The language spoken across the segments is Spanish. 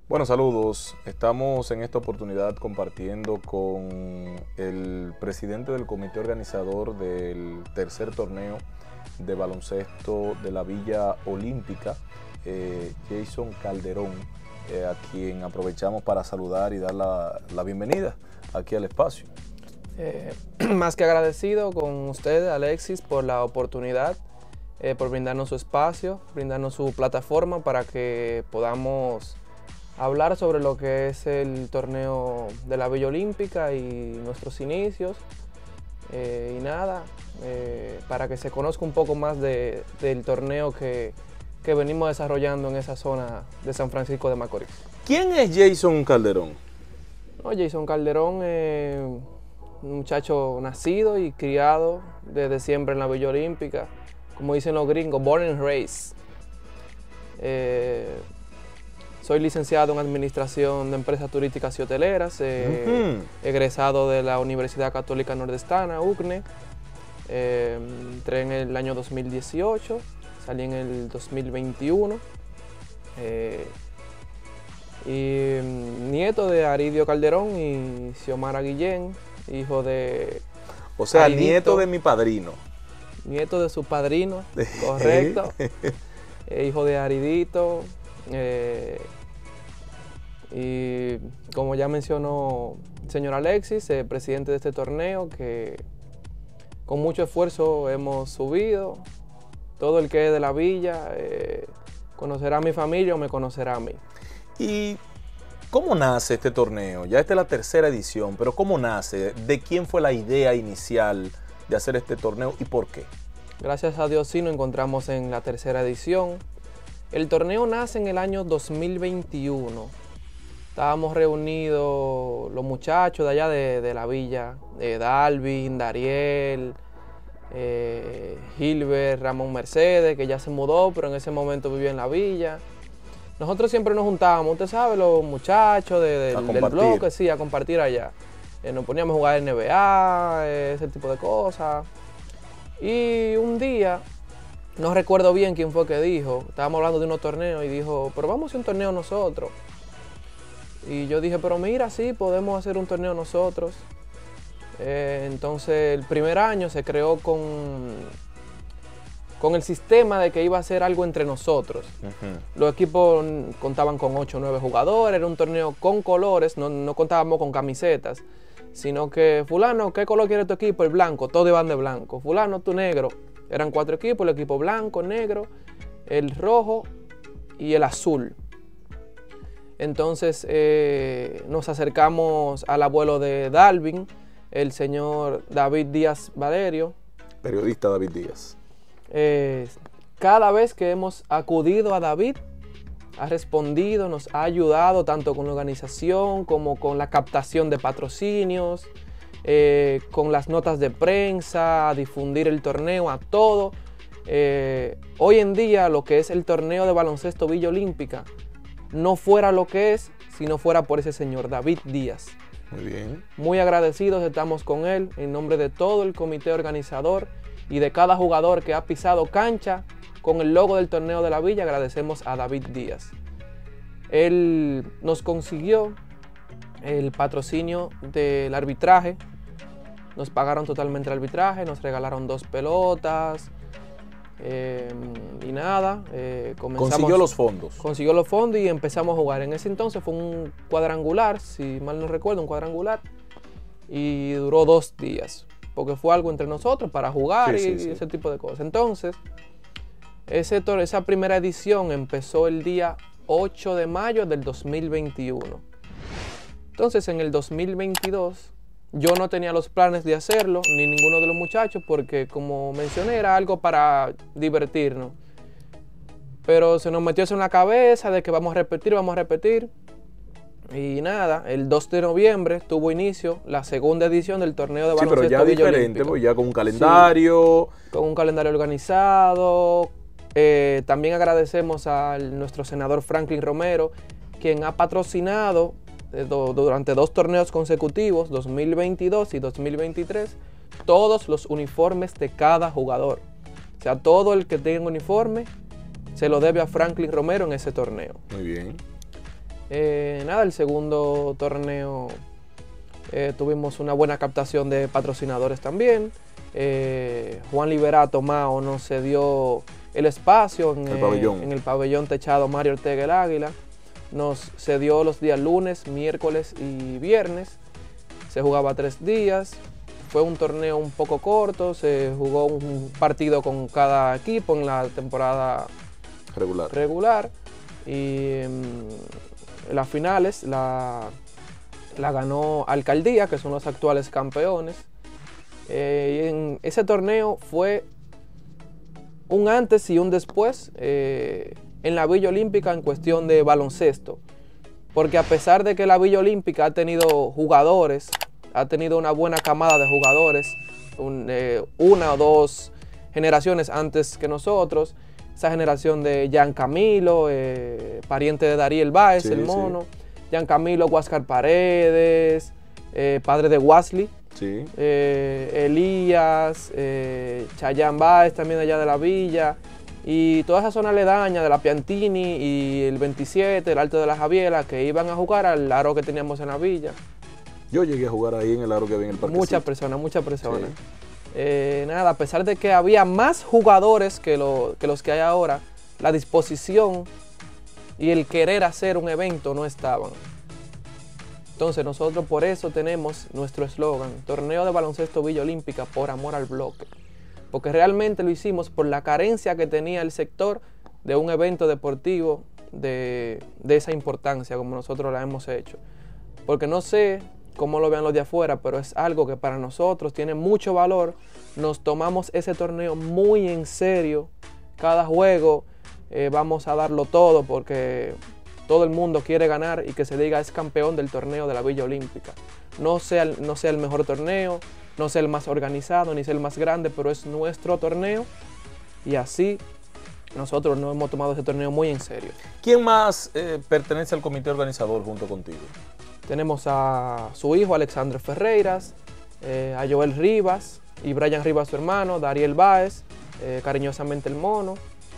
Bueno, saludos. Estamos en esta oportunidad compartiendo con el presidente del comité organizador del tercer torneo de baloncesto de la Villa Olímpica, Jason Calderón, a quien aprovechamos para saludar y dar la bienvenida aquí al espacio. Más que agradecido con usted, Alexis, por la oportunidad, por brindarnos su espacio, brindarnos su plataforma para que podamos hablar sobre lo que es el torneo de la Villa Olímpica y nuestros inicios. Y nada, para que se conozca un poco más del torneo que venimos desarrollando en esa zona de San Francisco de Macorís. ¿Quién es Jason Calderón? No, Jason Calderón es un muchacho nacido y criado desde siempre en la Villa Olímpica, como dicen los gringos, born and raised. Soy licenciado en Administración de Empresas Turísticas y Hoteleras, egresado de la Universidad Católica Nordestana, UCNE. Entré en el año 2018, salí en el 2021. Y nieto de Aridio Calderón y Xiomara Guillén, hijo de... O sea, Aridito, nieto de mi padrino. Nieto de su padrino, correcto. Hijo de Aridito. Y como ya mencionó el señor Alexis, presidente de este torneo, que con mucho esfuerzo hemos subido. Todo el que es de la villa conocerá a mi familia o me conocerá a mí. ¿Y cómo nace este torneo? Ya esta es la tercera edición, pero ¿cómo nace? ¿De quién fue la idea inicial de hacer este torneo y por qué? Gracias a Dios sí nos encontramos en la tercera edición. El torneo nace en el año 2021. Estábamos reunidos los muchachos de allá de la villa, Dalvin, Dariel, Gilbert, Ramón Mercedes, que ya se mudó, pero en ese momento vivía en la villa. Nosotros siempre nos juntábamos, usted sabe, los muchachos del bloque, sí, a compartir allá. Nos poníamos a jugar NBA, ese tipo de cosas. Y un día, no recuerdo bien quién fue que dijo, estábamos hablando de unos torneos y dijo, pero vamos a hacer un torneo nosotros. Y yo dije, pero mira, sí, podemos hacer un torneo nosotros. Entonces, el primer año se creó con el sistema de que iba a ser algo entre nosotros. Los equipos contaban con 8 o 9 jugadores, era un torneo con colores, no contábamos con camisetas, sino que fulano, ¿qué color quiere tu equipo? El blanco, todos iban de blanco. Fulano, tu negro. Eran 4 equipos, el equipo blanco, negro, el rojo y el azul. Entonces nos acercamos al abuelo de Dalvin, el señor David Díaz Valerio. Periodista David Díaz. Cada vez que hemos acudido a David, ha respondido, nos ha ayudado tanto con la organización como con la captación de patrocinios, con las notas de prensa, a difundir el torneo, a todo. Hoy en día lo que es el torneo de baloncesto Villa Olímpica no fuera lo que es si no fuera por ese señor David Díaz. Muy bien. Muy agradecidos estamos con él en nombre de todo el comité organizador y de cada jugador que ha pisado cancha con el logo del torneo de la Villa. Agradecemos a David Díaz. Él nos consiguió el patrocinio del arbitraje. Nos pagaron totalmente el arbitraje, nos regalaron 2 pelotas y nada. Consiguió los fondos. Consiguió los fondos y empezamos a jugar. En ese entonces fue un cuadrangular, si mal no recuerdo, un cuadrangular. Y duró 2 días, porque fue algo entre nosotros para jugar y ese tipo de cosas. Entonces, esa primera edición empezó el día 8 de mayo del 2021. Entonces, en el 2022, yo no tenía los planes de hacerlo, ni ninguno de los muchachos, porque como mencioné, era algo para divertirnos. Pero se nos metió eso en la cabeza de que vamos a repetir. Y nada, el 2 de noviembre tuvo inicio la segunda edición del torneo de baloncesto Villa Olímpica. Sí, pero ya diferente, pues ya con un calendario. Sí, con un calendario organizado. También agradecemos a nuestro senador Franklin Romero, quien ha patrocinado durante 2 torneos consecutivos, 2022 y 2023, todos los uniformes de cada jugador. O sea, todo el que tenga uniforme se lo debe a Franklin Romero en ese torneo. Muy bien. Nada, el segundo torneo tuvimos una buena captación de patrocinadores también. Juan Liberato Mao nos cedió el espacio en el pabellón techado Mario Ortega el Águila. Nos cedió los días lunes, miércoles y viernes. Se jugaba 3 días. Fue un torneo un poco corto. Se jugó un partido con cada equipo en la temporada regular. Y las finales la ganó Alcaldía, que son los actuales campeones. Y en ese torneo fue un antes y un después en la Villa Olímpica en cuestión de baloncesto. Porque a pesar de que la Villa Olímpica ha tenido jugadores, ha tenido una buena camada de jugadores, una o dos generaciones antes que nosotros, esa generación de Jean Camilo, pariente de Dariel Báez, sí, el mono, sí. Jean Camilo, Huáscar Paredes, padre de Wesley, sí. Elías, Chayán Báez también allá de la Villa, y toda esa zona aledaña de la Piantini y el 27, el Alto de la Javiera, que iban a jugar al aro que teníamos en la Villa. Yo llegué a jugar ahí en el aro que había en el parque. Muchas personas. Sí. Nada, a pesar de que había más jugadores que los que hay ahora, la disposición y el querer hacer un evento no estaban. Entonces nosotros por eso tenemos nuestro eslogan, Torneo de Baloncesto Villa Olímpica por amor al bloque. Porque realmente lo hicimos por la carencia que tenía el sector de un evento deportivo de esa importancia como nosotros la hemos hecho. Porque no sé cómo lo vean los de afuera, pero es algo que para nosotros tiene mucho valor. Nos tomamos ese torneo muy en serio. Cada juego vamos a darlo todo porque todo el mundo quiere ganar y que se diga es campeón del torneo de la Villa Olímpica. No sea el mejor torneo, no sea el más organizado, ni sea el más grande, pero es nuestro torneo y así nosotros nos hemos tomado ese torneo muy en serio. ¿Quién más pertenece al comité organizador junto contigo? Tenemos a su hijo Alexandre Ferreiras, a Joel Rivas y Brian Rivas su hermano, Dariel Báez, cariñosamente el mono.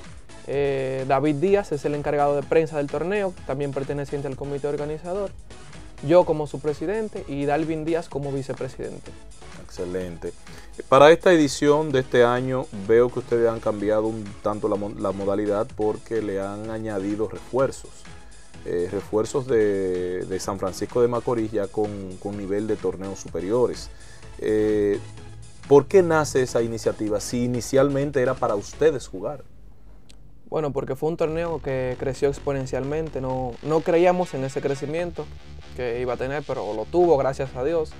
David Díaz es el encargado de prensa del torneo, también perteneciente al comité organizador. Yo como su presidente y Dalvin Díaz como vicepresidente. Excelente. Para esta edición de este año veo que ustedes han cambiado un tanto la modalidad porque le han añadido refuerzos. Refuerzos de San Francisco de Macorís ya con nivel de torneos superiores. ¿Por qué nace esa iniciativa si inicialmente era para ustedes jugar? Bueno, porque fue un torneo que creció exponencialmente, no creíamos en ese crecimiento que iba a tener, pero lo tuvo, gracias a Dios.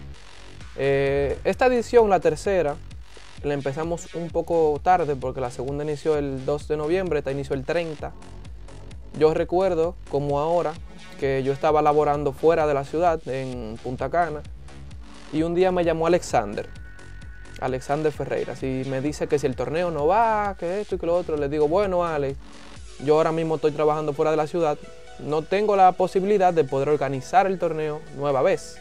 Esta edición, la tercera, la empezamos un poco tarde porque la segunda inició el 2 de noviembre, esta inició el 30. Yo recuerdo, como ahora, que yo estaba laborando fuera de la ciudad, en Punta Cana, y un día me llamó Alexander Ferreiras, y me dice que si el torneo no va, que esto y que lo otro. Le digo, bueno, Alex, yo ahora mismo estoy trabajando fuera de la ciudad, no tengo la posibilidad de poder organizar el torneo nueva vez.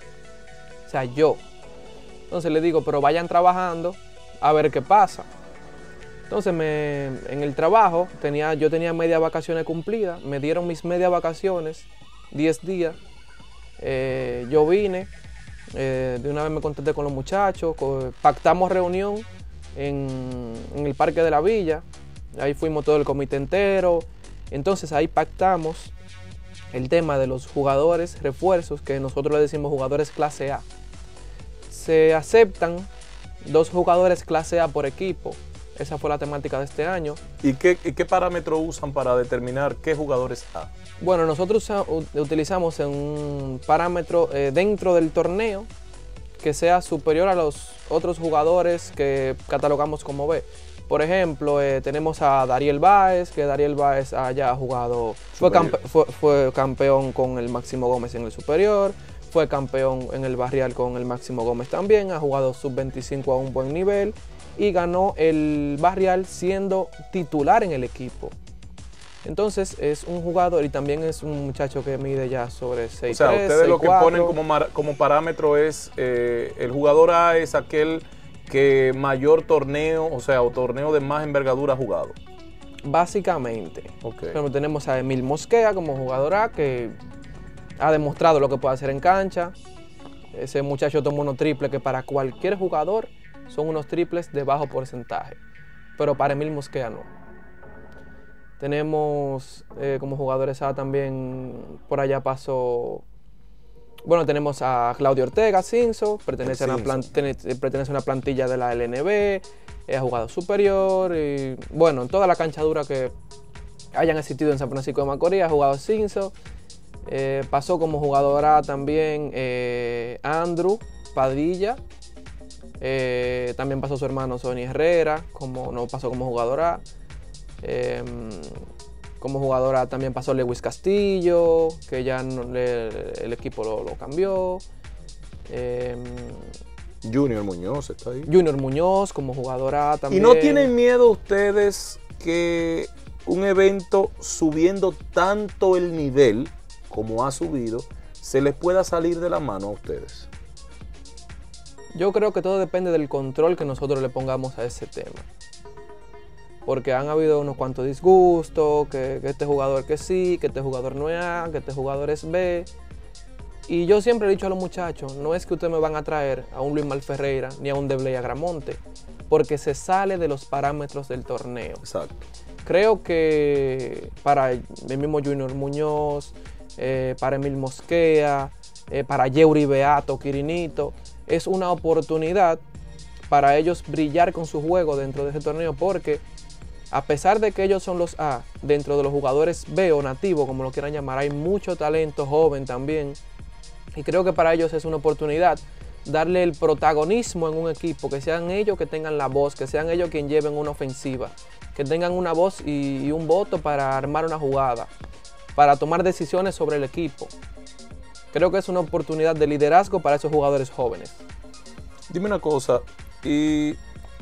O sea, yo. Entonces le digo, pero vayan trabajando a ver qué pasa. Entonces en el trabajo yo tenía media vacaciones cumplidas, me dieron mis medias vacaciones, 10 días. Yo vine, de una vez me contacté con los muchachos, pactamos reunión en el Parque de la Villa, ahí fuimos todo el comité entero. Entonces ahí pactamos el tema de los jugadores refuerzos, que nosotros le decimos jugadores clase A. Se aceptan 2 jugadores clase A por equipo. Esa fue la temática de este año. ¿Y qué parámetro usan para determinar qué jugadores A? Bueno, nosotros utilizamos un parámetro dentro del torneo que sea superior a los otros jugadores que catalogamos como B. Por ejemplo, tenemos a Dariel Báez, que Dariel Báez haya jugado, fue campeón con el Máximo Gómez en el superior, fue campeón en el Barrial con el Máximo Gómez también, ha jugado sub-25 a un buen nivel y ganó el Barrial siendo titular en el equipo. Entonces es un jugador y también es un muchacho que mide ya sobre 6'3". O sea, ustedes 6'4". Lo que ponen como parámetro es el jugador A es aquel que mayor torneo, o sea, o torneo de más envergadura ha jugado. Básicamente. Okay. Pero tenemos a Emil Mosquea como jugador A, que ha demostrado lo que puede hacer en cancha. Ese muchacho tomó unos triples que para cualquier jugador son unos triples de bajo porcentaje, pero para Emil Mosquera no. Tenemos como jugadores A también, por allá pasó, bueno, tenemos a Claudio Ortega, Cinso, pertenece a una plantilla de la LNB, ha jugado superior, y bueno, en toda la cancha dura que hayan existido en San Francisco de Macorís ha jugado Cinso. Pasó como jugadora también Andrew Padilla. También pasó su hermano Sonny Herrera, no pasó como jugadora. Como jugadora también pasó Lewis Castillo, que ya el equipo lo cambió. Junior Muñoz está ahí. Junior Muñoz como jugadora también. ¿Y no tienen miedo ustedes que un evento subiendo tanto el nivel como ha subido, se les pueda salir de la mano a ustedes? Yo creo que todo depende del control que nosotros le pongamos a ese tema. Porque han habido unos cuantos disgustos, que este jugador que sí, que este jugador no es A, que este jugador es B. Y yo siempre he dicho a los muchachos, no es que ustedes me van a traer a un Luis Mal Ferreira ni a un Debley Agramonte, porque se sale de los parámetros del torneo. Exacto. Creo que para el mismo Junior Muñoz, para Emil Mosquera, para Yeuri Beato, Quirinito, es una oportunidad para ellos brillar con su juego dentro de ese torneo, porque a pesar de que ellos son los A, dentro de los jugadores B o nativos, como lo quieran llamar, hay mucho talento joven también, y creo que para ellos es una oportunidad darle el protagonismo en un equipo, que sean ellos que tengan la voz, que sean ellos quienes lleven una ofensiva, que tengan una voz y un voto para armar una jugada, para tomar decisiones sobre el equipo. Creo que es una oportunidad de liderazgo para esos jugadores jóvenes. Dime una cosa, y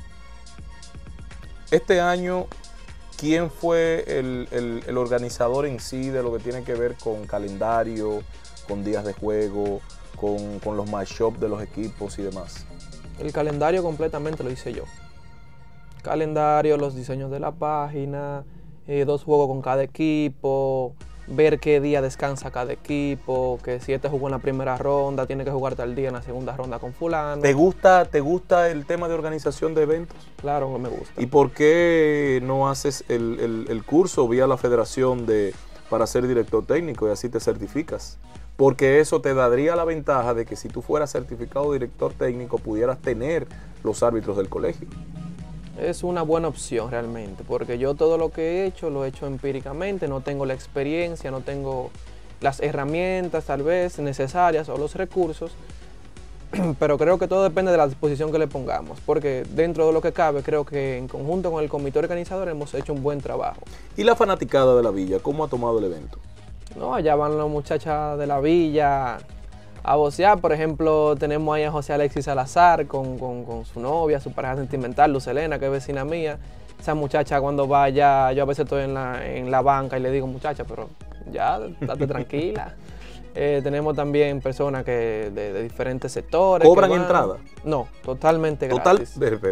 este año, ¿quién fue el organizador en sí de lo que tiene que ver con calendario, con días de juego, con los matchups de los equipos y demás? El calendario completamente lo hice yo. Calendario, los diseños de la página, 2 juegos con cada equipo, ver qué día descansa cada equipo, que si este jugó en la primera ronda, tiene que jugar tal día en la segunda ronda con fulano. ¿Te gusta el tema de organización de eventos? Claro que me gusta. ¿Y por qué no haces el curso vía la federación para ser director técnico y así te certificas? Porque eso te daría la ventaja de que si tú fueras certificado director técnico pudieras tener los árbitros del colegio. Es una buena opción realmente, porque yo todo lo que he hecho, lo he hecho empíricamente, no tengo la experiencia, no tengo las herramientas tal vez necesarias o los recursos, pero creo que todo depende de la disposición que le pongamos, porque dentro de lo que cabe, creo que en conjunto con el comité organizador hemos hecho un buen trabajo. ¿Y la fanaticada de la villa, cómo ha tomado el evento? No, allá van las muchachas de la villa a vocear. Por ejemplo, tenemos ahí a José Alexis Salazar con su novia, su pareja sentimental, Luz Elena, que es vecina mía. Esa muchacha cuando va allá, yo a veces estoy en la banca y le digo, muchacha, pero ya, estate tranquila. Tenemos también personas que de diferentes sectores. ¿Cobran entrada? No, totalmente gratis.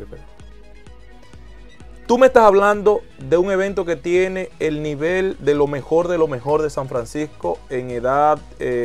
Tú me estás hablando de un evento que tiene el nivel de lo mejor de San Francisco en edad,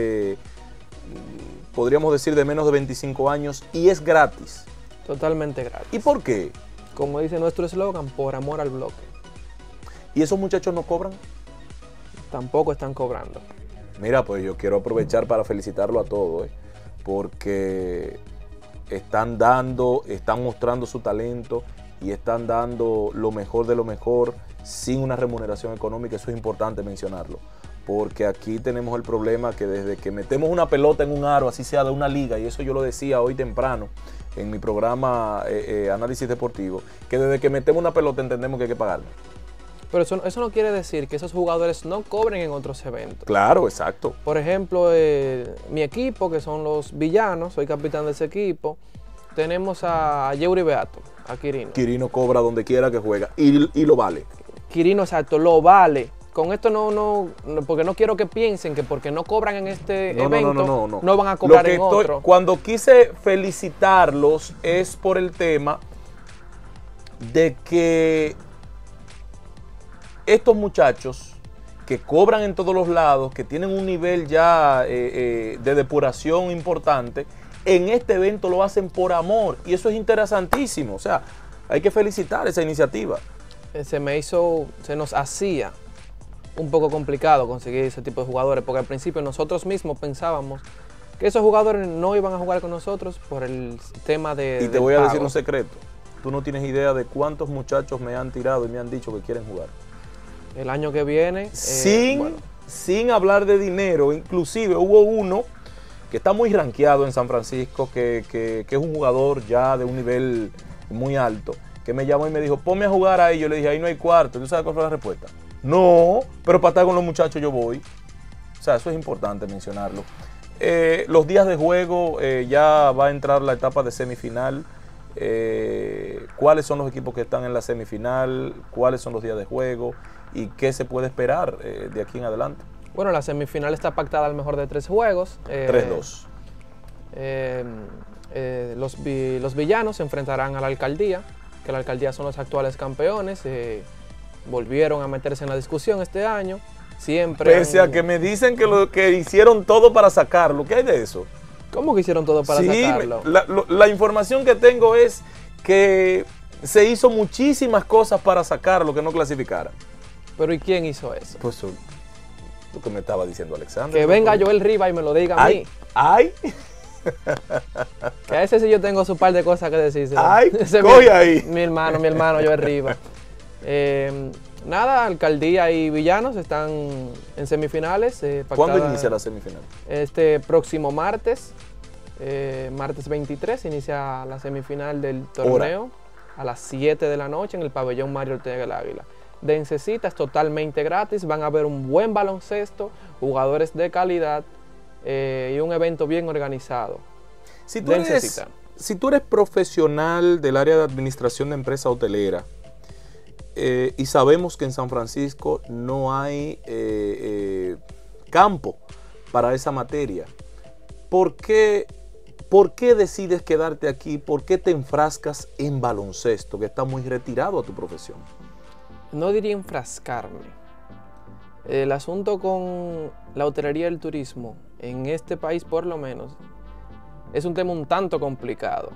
podríamos decir, de menos de 25 años y es gratis. Totalmente gratis. ¿Y por qué? Como dice nuestro eslogan, por amor al bloque. ¿Y esos muchachos no cobran? Tampoco están cobrando. Mira, pues yo quiero aprovechar para felicitarlo a todos, porque están mostrando su talento y están dando lo mejor de lo mejor sin una remuneración económica. Eso es importante mencionarlo, porque aquí tenemos el problema que desde que metemos una pelota en un aro, así sea de una liga, y eso yo lo decía hoy temprano en mi programa Análisis Deportivo, que desde que metemos una pelota entendemos que hay que pagarla. Pero eso no quiere decir que esos jugadores no cobren en otros eventos. Claro, exacto. Por ejemplo, mi equipo, que son los Villanos, soy capitán de ese equipo, tenemos a Yeuri Beato, a Quirino. Quirino cobra donde quiera que juega y lo vale. Quirino, exacto, lo vale. Con esto no, porque no quiero que piensen que porque no cobran en este evento, no van a cobrar en otro. Cuando quise felicitarlos es por el tema de que estos muchachos que cobran en todos los lados, que tienen un nivel ya de depuración importante, en este evento lo hacen por amor y eso es interesantísimo. O sea, hay que felicitar esa iniciativa. Se nos hacía un poco complicado conseguir ese tipo de jugadores, porque al principio nosotros mismos pensábamos que esos jugadores no iban a jugar con nosotros por el tema de... Y te voy a decir un secreto. Tú no tienes idea de cuántos muchachos me han tirado y me han dicho que quieren jugar. El año que viene... Sin hablar de dinero, inclusive hubo uno que está muy rankeado en San Francisco, que es un jugador ya de un nivel muy alto, que me llamó y me dijo, ponme a jugar ahí. Yo le dije, ahí no hay cuarto. ¿Tú sabes cuál fue la respuesta? No, pero para estar con los muchachos yo voy. O sea, eso es importante mencionarlo. Los días de juego, ya va a entrar la etapa de semifinal. ¿Cuáles son los equipos que están en la semifinal? ¿Cuáles son los días de juego? ¿Y qué se puede esperar de aquí en adelante? Bueno, la semifinal está pactada al mejor de 3 juegos. 3-2. Los villanos se enfrentarán a la alcaldía, que la alcaldía son los actuales campeones. Volvieron a meterse en la discusión este año. Siempre Pese a que me dicen que hicieron todo para sacarlo. ¿Qué hay de eso? ¿Cómo que hicieron todo para sacarlo? La información que tengo es que se hizo muchísimas cosas para sacarlo, que no clasificara. ¿Pero y quién hizo eso? Pues lo que me estaba diciendo Alexander. Que venga Joel Rivas y me lo diga a mí. ¡Ay! Que a ese sí yo tengo su par de cosas que decir. ¡Ay! Coge ahí. Mi hermano Joel Rivas. Nada, alcaldía y villanos están en semifinales. ¿Cuándo inicia la semifinal? Este próximo martes, martes 23, inicia la semifinal del torneo. A las 7 de la noche en el pabellón Mario Ortega del Águila. Dense cita, es totalmente gratis, van a ver un buen baloncesto, jugadores de calidad y un evento bien organizado. Si tú eres profesional del área de administración de empresa hotelera, y sabemos que en San Francisco no hay campo para esa materia, ¿por qué decides quedarte aquí? ¿Por qué te enfrascas en baloncesto, que está muy retirado a tu profesión? No diría enfrascarme. El asunto con la hotelería y el turismo, en este país por lo menos, es un tema un tanto complicado.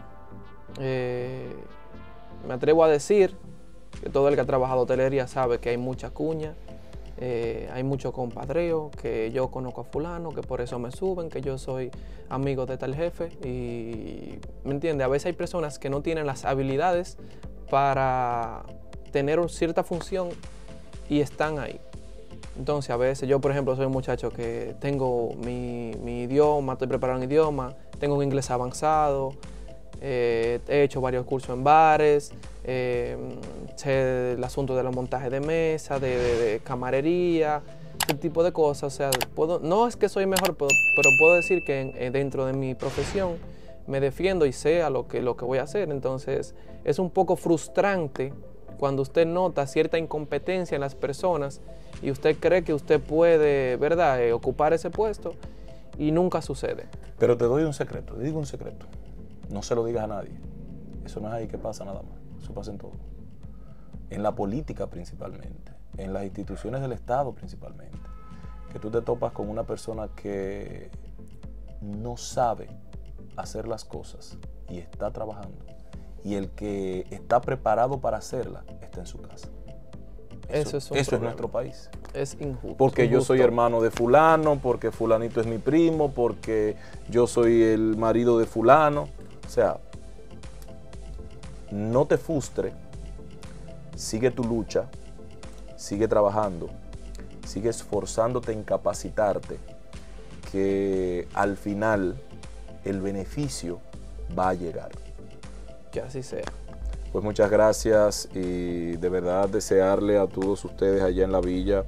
Me atrevo a decir que todo el que ha trabajado hotelería sabe que hay mucha cuña, hay mucho compadreo, que yo conozco a fulano, que por eso me suben, que yo soy amigo de tal jefe. Y, ¿me entiende? A veces hay personas que no tienen las habilidades para tener cierta función y están ahí. Entonces a veces yo, por ejemplo, soy un muchacho que tengo mi idioma, estoy preparado en idioma, tengo un inglés avanzado, he hecho varios cursos en bares, sé el asunto de los montajes de mesa, de camarería, ese tipo de cosas. O sea, no es que soy mejor, pero puedo decir que dentro de mi profesión me defiendo y sé a lo que voy a hacer. Entonces es un poco frustrante cuando usted nota cierta incompetencia en las personas y usted cree que usted puede, ¿verdad?, ocupar ese puesto y nunca sucede. Pero te doy un secreto, te digo un secreto. No se lo digas a nadie. Eso no es ahí que pasa nada más. Eso pasa en todo. En la política principalmente. En las instituciones del Estado principalmente. Que tú te topas con una persona que no sabe hacer las cosas y está trabajando. Y el que está preparado para hacerla está en su casa. Eso es nuestro país. Es injusto. Porque yo soy hermano de fulano, porque fulanito es mi primo, porque yo soy el marido de fulano. O sea, no te frustres, sigue tu lucha, sigue trabajando, sigue esforzándote en capacitarte, que al final el beneficio va a llegar. Que así sea. Pues muchas gracias y de verdad desearle a todos ustedes allá en la villa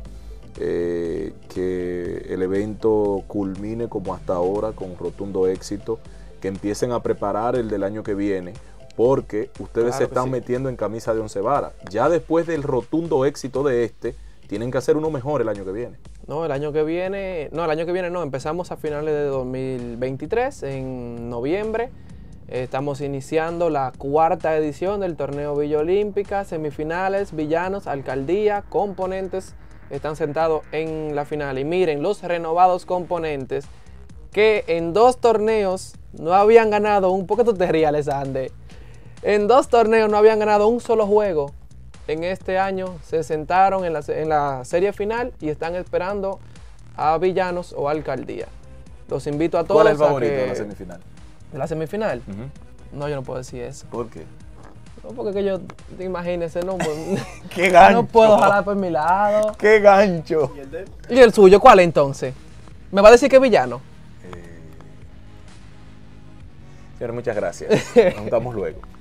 que el evento culmine como hasta ahora con rotundo éxito, que empiecen a preparar el del año que viene, porque ustedes se están metiendo en camisa de 11 varas. Ya después del rotundo éxito de tienen que hacer uno mejor el año que viene. El año que viene no, empezamos a finales de 2023, en noviembre. Estamos iniciando la 4ª edición del torneo Villa Olímpica, semifinales, villanos, alcaldía, componentes están sentados en la final. Y miren, los renovados componentes que en 2 torneos no habían ganado un poquito de reales, Ande. En 2 torneos no habían ganado un solo juego. En este año se sentaron en la serie final y están esperando a Villanos o Alcaldía. Los invito a todos. ¿Cuál es el favorito de la semifinal? ¿De la semifinal? No, yo no puedo decir eso. ¿Por qué? No, porque que yo, imagínense, no, ¡Qué gancho! No puedo jalar por mi lado. ¡Qué gancho! ¿Y el suyo cuál entonces? ¿Me va a decir que Villano? Señor, muchas gracias. Nos juntamos luego.